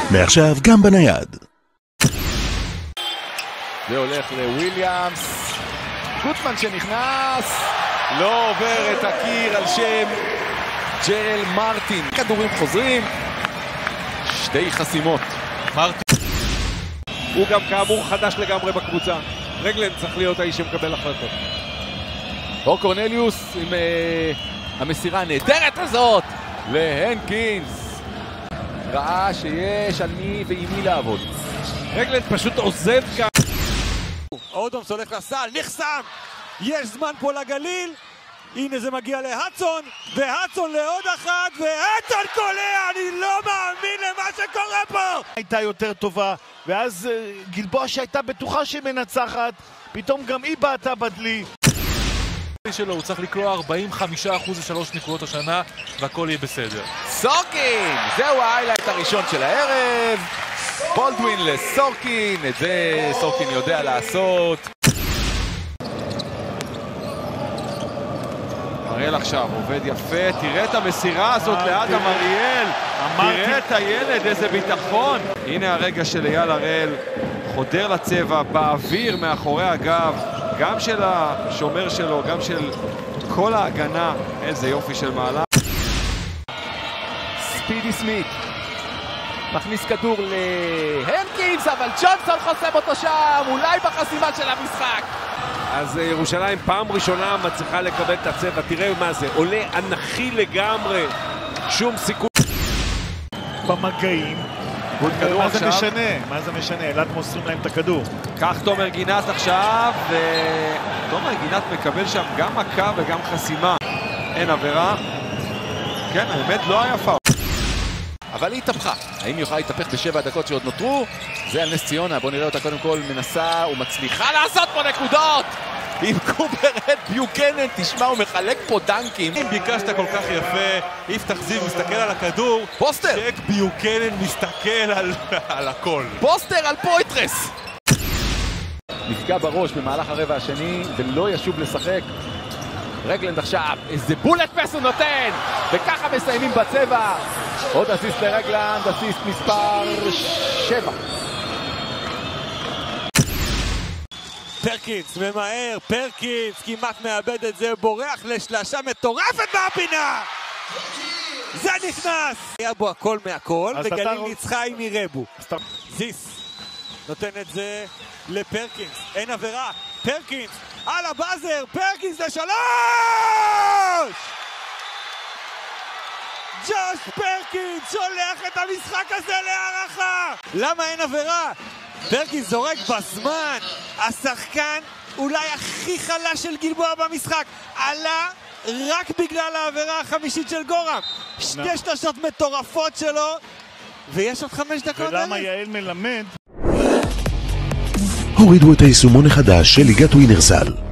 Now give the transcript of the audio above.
מעכשיו גם בנייד. זה הולך לוויליאמס, גוטמן שנכנס, לא עובר את הקיר על שם ג'רל מרטין. כדורים חוזרים, שתי חסימות. מרטין הוא גם כאמור חדש לגמרי בקבוצה. רגלן צריך להיות האיש שמקבל החלטות. אור קורנליוס עם המסירה הנהדרת הזאת להנקינס. ראה שיש על מי ועם מי לעבוד. רגלן פשוט עוזב כאן. אודומס הולך לסל, נחסם! יש זמן פה לגליל, הנה זה מגיע להצון, והצון לעוד אחת, והצון קולע, אני לא מאמין למה שקורה פה! הייתה יותר טובה, ואז גלבוע שהייתה בטוחה שהיא מנצחת, פתאום גם היא בעטה בדלי. הוא צריך לקלוע 45% ל3 נקודות השנה, והכל יהיה בסדר. סורקין! זהו ההיילייט הראשון של הערב. בולדווין לסורקין, את זה סורקין יודע לעשות. אריאל עכשיו עובד יפה, תראה את המסירה הזאת לאדם אריאל. תראה את הילד, איזה ביטחון. הנה הרגע של אייל הראל, חודר לצבע, באוויר מאחורי הגב, גם של השומר שלו, גם של כל ההגנה. איזה יופי של מעלה. ספידי סמית מכניס כדור להנקינס, אבל ג'ונסון חוסם אותו שם, אולי בחסימה של המשחק. אז ירושלים פעם ראשונה מצליחה לקבל את הצבע. תראה מה זה, עולה אנכי לגמרי, שום סיכוי במגעים. מה זה משנה? מה זה משנה? אלעד מוסרים להם את הכדור. כך תומר גינת עכשיו, ותומר גינת מקבל שם גם מכה וגם חסימה. אין עבירה. כן, האמת לא היה פאול. אבל היא התהפכה. האם היא יכולה להתהפך ב7 הדקות שעוד נותרו? זה על נס ציונה. בואו נראה אותה קודם כל מנסה ומצליחה לעשות פה נקודות! עם קובר את ביוקנן, תשמע, הוא מחלק פה דנקים. אם ביקשת כל כך יפה, יפתח זיו מסתכל על הכדור, פוסטר! צ'ק ביוקנן מסתכל על הכל. פוסטר על פויטרס! נפגע בראש במהלך הרבע השני ולא ישוב לשחק. רגלנד עכשיו, איזה בולט פס הוא נותן, וככה מסיימים בצבע. עוד אסיסט לרגלנד, אסיסט מספר 7. פרקינס ממהר, פרקינס כמעט מאבד את זה, בורח לשלשה מטורפת מהפינה! זה נכנס! היה בו הכל מהכל, וגליל ניצחה אם ירבו. זיס נותן את זה לפרקינס, אין עבירה, פרקינס על הבאזר, פרקינס ל3! ג'וש פרקינס שולח את המשחק הזה להערכה! למה אין עבירה? פרקינס זורק בזמן, השחקן אולי הכי חלש של גלבוע במשחק, עלה רק בגלל העבירה החמישית של גורם. שתי שלשות מטורפות שלו, ויש עוד 5 דקות. ולמה יעל מלמד? הורידו את היישומון החדש של ליגת ווינרסל.